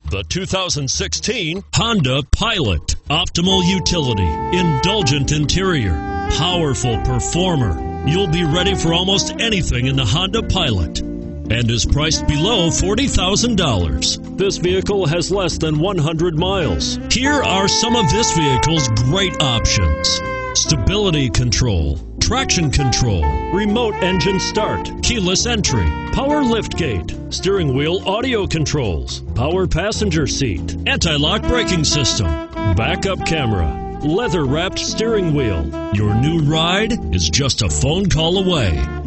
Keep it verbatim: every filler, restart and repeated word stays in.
The two thousand sixteen Honda Pilot. Optimal utility, indulgent interior, powerful performer. You'll be ready for almost anything in the Honda Pilot, and is priced below forty thousand dollars. This vehicle has less than one hundred miles. Here are some of this vehicle's great options: stability control, traction control, remote engine start, keyless entry, power liftgate, steering wheel audio controls, power passenger seat, anti-lock braking system, backup camera, leather-wrapped steering wheel. Your new ride is just a phone call away.